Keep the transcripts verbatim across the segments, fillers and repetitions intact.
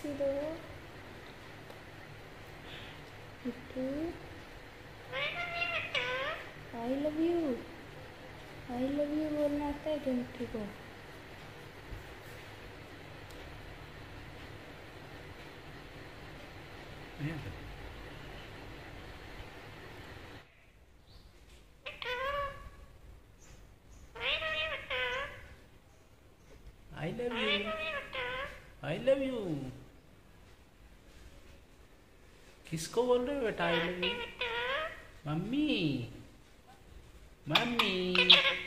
किसी दो Mittu. I love you, I love you बोलना आता है क्या मिट्टू को? I love you, I love you. किसको बोल रहे हो बेटा I love you? Mummy, mummy.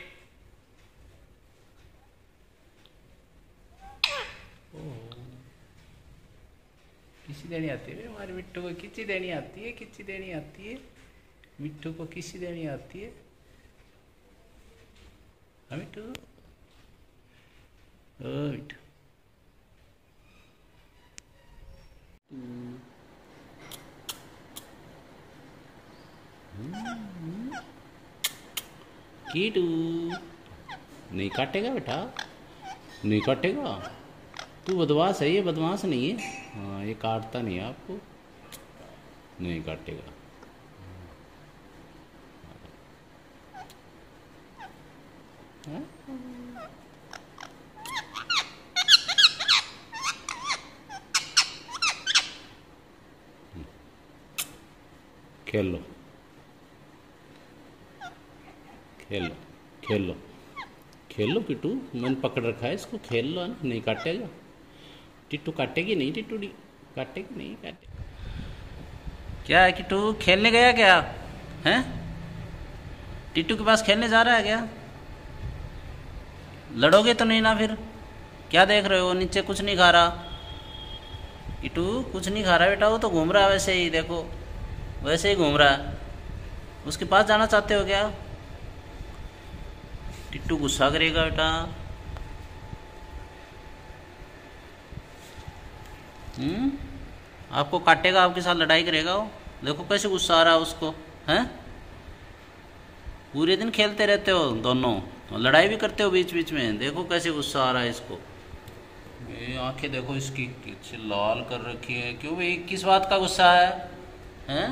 किसी देनी आती है हमारे मिट्टू को, किसी देनी आती है, किसी देनी आती है मिट्टू को, किसी देनी आती है। हाँ मिट्टू, ओ मिट्टू। कीटू नहीं काटेगा बेटा, नहीं काटेगा। तू बदमाश है, ये बदमाश नहीं है। हाँ ये काटता नहीं है आपको, नहीं काटेगा। हाँ? खेल लो, खेल लो, खेल लो, खेल लो किट्टू। मैंने पकड़ रखा है इसको, खेल लो ना, नहीं काटेगा। टिट्टू काटेगी नहीं, टिट्टू डी काटेगी नहीं, काटे। क्या है किट्टू, खेलने गया क्या? हैं? टिट्टू के पास खेलने जा रहा है क्या? लड़ोगे तो नहीं ना फिर? क्या देख रहे हो, नीचे कुछ नहीं खा रहा किट्टू, कुछ नहीं खा रहा बेटा। वो तो घूम रहा है वैसे ही, देखो वैसे ही घूम रहा है। उसके पास जाना चाहते हो क्या? टिट्टू गुस्सा करेगा बेटा। हम्म, आपको काटेगा, आपके साथ लड़ाई करेगा वो। देखो कैसे गुस्सा आ रहा है उसको, हैं? पूरे दिन खेलते रहते हो दोनों, और लड़ाई भी करते हो बीच बीच में। देखो कैसे गुस्सा आ रहा है इसको। ये आंखें देखो इसकी कितनी लाल कर रखी है। क्यों भाई, किस बात का गुस्सा है? हैं?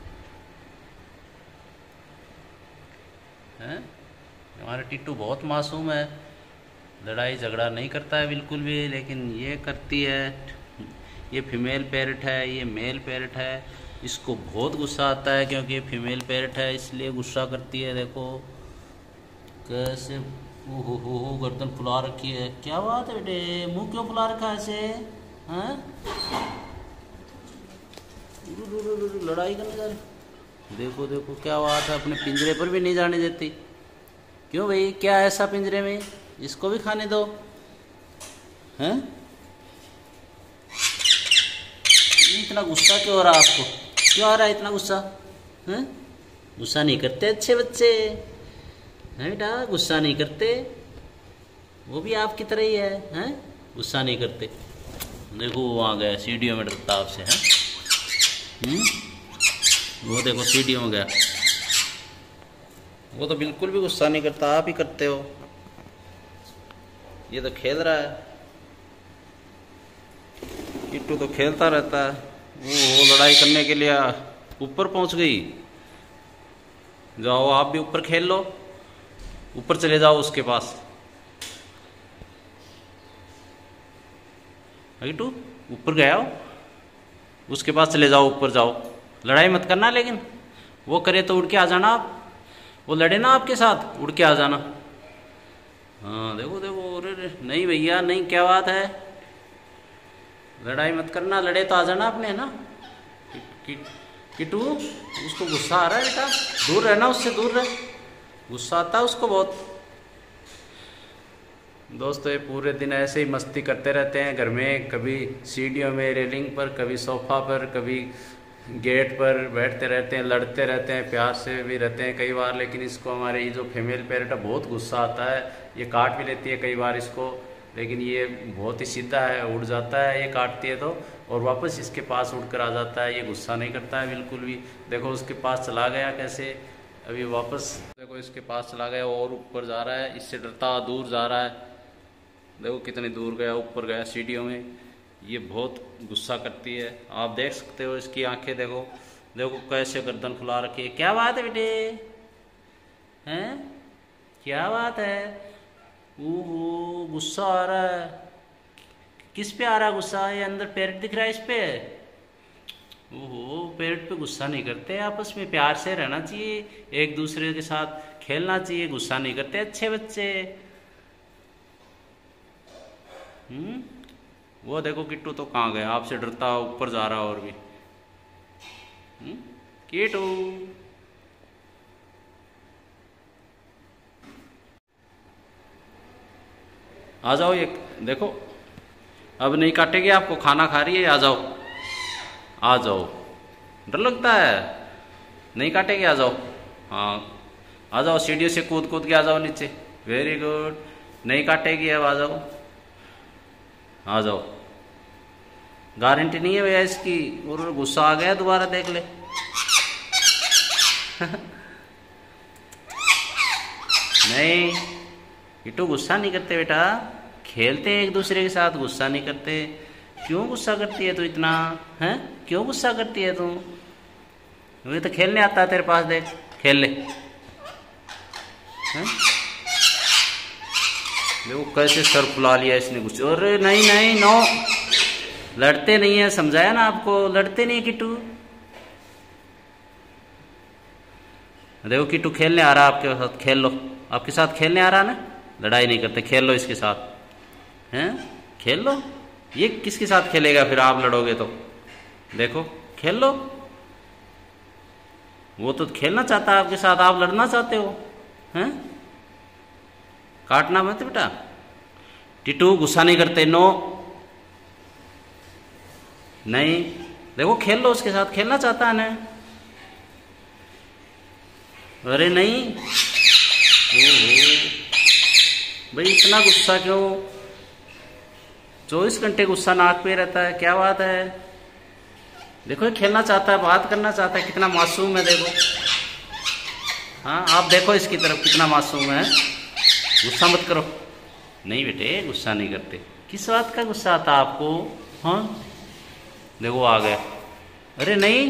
हैं? हमारा टिट्टू बहुत मासूम है, लड़ाई झगड़ा नहीं करता है बिल्कुल भी, लेकिन ये करती है। ये फीमेल पैरट है, ये मेल पैरट है। इसको बहुत गुस्सा आता है क्योंकि ये फीमेल पैरट है, इसलिए गुस्सा करती है। देखो कैसे ओ हो हो हो गर्दन फुला रखी है। क्या बात है बेटे, मुंह क्यों फुला रखा है ऐसे? हैं? लड़ाई करने जा रही। देखो देखो क्या बात है, अपने पिंजरे पर भी नहीं जाने देती। क्यों भाई, क्या ऐसा पिंजरे में? इसको भी खाने दो। हैं? इतना गुस्सा क्यों हो रहा है आपको? क्यों आ रहा है इतना गुस्सा? हैं? गुस्सा नहीं करते अच्छे बच्चे, हैं बेटा? गुस्सा नहीं करते, वो भी आपकी तरह ही है, हैं? गुस्सा नहीं करते। देखो वो आ गया सीढ़ियों में, डरता आपसे है। हम्म, वो देखो सीढ़ियों में गया। वो तो बिल्कुल भी गुस्सा नहीं करता, आप ही करते हो। ये तो खेल रहा है, किट्टू तो खेलता रहता है। वो लड़ाई करने के लिए ऊपर पहुंच गई। जाओ आप भी ऊपर खेल लो, ऊपर चले जाओ उसके पास। किट्टू ऊपर गया हो, उसके पास चले जाओ, ऊपर जाओ। लड़ाई मत करना, लेकिन वो करे तो उड़ के आ जाना आप। वो लड़े ना आपके साथ, उड़ के आ जाना। हाँ देखो देखो, अरे नहीं भैया नहीं, क्या बात है? लड़ाई मत करना, लड़े तो आ जाना आपने ना। किट्टू उसको गुस्सा आ रहा है बेटा, दूर रहना उससे, दूर रह। गुस्सा आता है उसको बहुत। दोस्तों ये पूरे दिन ऐसे ही मस्ती करते रहते हैं घर में, कभी सीढ़ियों में, रेलिंग पर, कभी सोफा पर, कभी गेट पर बैठते रहते हैं, लड़ते रहते हैं, प्यार से भी रहते हैं कई बार। लेकिन इसको हमारे ये जो फीमेल पैरट है बहुत गुस्सा आता है। ये काट भी लेती है कई बार इसको, लेकिन ये बहुत ही सीधा है, उड़ जाता है ये काटती है तो, और वापस इसके पास उड़ कर आ जाता है। ये गुस्सा नहीं करता है बिल्कुल भी। देखो उसके पास चला गया कैसे, अभी वापस देखो इसके पास चला गया और ऊपर जा रहा है, इससे डरता दूर जा रहा है। देखो कितनी दूर गया, ऊपर गया सीढ़ियों में। ये बहुत गुस्सा करती है, आप देख सकते हो इसकी आंखें, देखो देखो कैसे गर्दन फुला रखी है। क्या बात है बेटे, हैं क्या बात है? ओहो गुस्सा आ रहा है, किस पे आ रहा है गुस्सा? ये अंदर पैरट दिख रहा है इस पे। ओहो पैरट पे गुस्सा नहीं करते, आपस में प्यार से रहना चाहिए, एक दूसरे के साथ खेलना चाहिए, गुस्सा नहीं करते अच्छे बच्चे। हम्म वो देखो किट्टू तो कहाँ गया, आपसे डरता ऊपर जा रहा और भी। हम्म किट्टू आ जाओ, ये देखो अब नहीं काटेगी आपको, खाना खा रही है, आ जाओ आ जाओ। डर लगता है? नहीं काटेगी, आ जाओ। हाँ आ जाओ, सीढ़ियों से कूद कूद के आ जाओ नीचे। वेरी गुड, नहीं काटेगी अब, आ जाओ आ जाओ। गारंटी नहीं है भैया इसकी, और गुस्सा आ गया दोबारा देख ले। नहीं किट्टू गुस्सा नहीं करते बेटा, खेलते हैं एक दूसरे के साथ, गुस्सा नहीं करते। क्यों गुस्सा करती है तू इतना, हैं क्यों गुस्सा करती है तू? मुझे तो खेलने आता है तेरे पास, देख खेल ले। हैं देखो कैसे सर फुला लिया इसने गुस्से। अरे नहीं नहीं नो, लड़ते नहीं है, समझाया ना आपको, लड़ते नहीं है किट्टू। देखो किट्टू खेलने आ रहा है आपके साथ, खेल लो, आपके साथ खेलने आ रहा है ना, लड़ाई नहीं करते, खेल लो इसके साथ, हैं खेल लो। ये किसके साथ खेलेगा फिर, आप लड़ोगे तो? देखो खेल लो, वो तो खेलना चाहता है आपके साथ, आप लड़ना चाहते हो, हैं? काटना मत बेटा। टिटू गुस्सा नहीं करते, नो नहीं, देखो खेल लो उसके साथ, खेलना चाहता है ना। अरे नहीं, ओहो भाई इतना गुस्सा क्यों? चौबीस घंटे गुस्सा नाक पे रहता है, क्या बात है? देखो ये खेलना चाहता है, बात करना चाहता है, कितना मासूम है देखो। हाँ आप देखो इसकी तरफ, कितना मासूम है। गुस्सा मत करो। नहीं बेटे गुस्सा नहीं करते, किस बात का गुस्सा आता आपको? हाँ देखो आ गया। अरे नहीं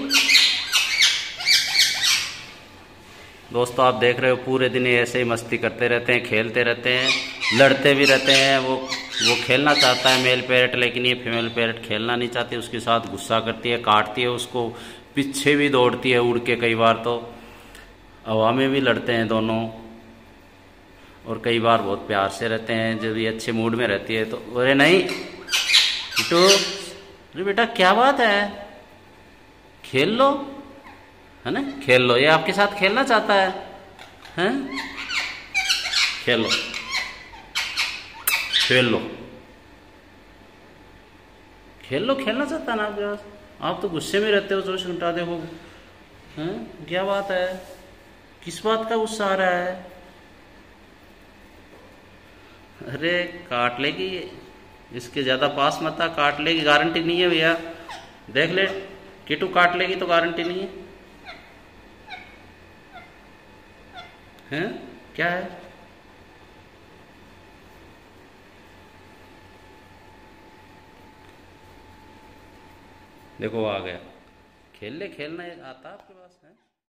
दोस्तों, आप देख रहे हो पूरे दिन ऐसे ही मस्ती करते रहते हैं, खेलते रहते हैं, लड़ते भी रहते हैं। वो वो खेलना चाहता है मेल पैरट, लेकिन ये फीमेल पैरट खेलना नहीं चाहती, उसके साथ गुस्सा करती है, काटती है उसको, पीछे भी दौड़ती है उड़ के, कई बार तो हवा में भी लड़ते हैं दोनों, और कई बार बहुत प्यार से रहते हैं जब ये अच्छे मूड में रहती है तो। अरे नहीं किट्टू, अरे बेटा क्या बात है, खेल लो, है ना, खेल लो, ये आपके साथ खेलना चाहता है, हैं? खेल लो खेल लो खेल लो, खेलना चाहता है ना आपके पास। आप तो गुस्से में रहते हो चौबीस घंटा, देखो हैं क्या बात है, किस बात का गुस्सा आ रहा है? अरे काट लेगी, इसके ज्यादा पास मत आ, काट लेगी, गारंटी नहीं है भैया, देख ले किट्टू, काट लेगी तो गारंटी नहीं है, हैं क्या है? देखो आ गया, खेल ले, खेलना आता आपके पास है?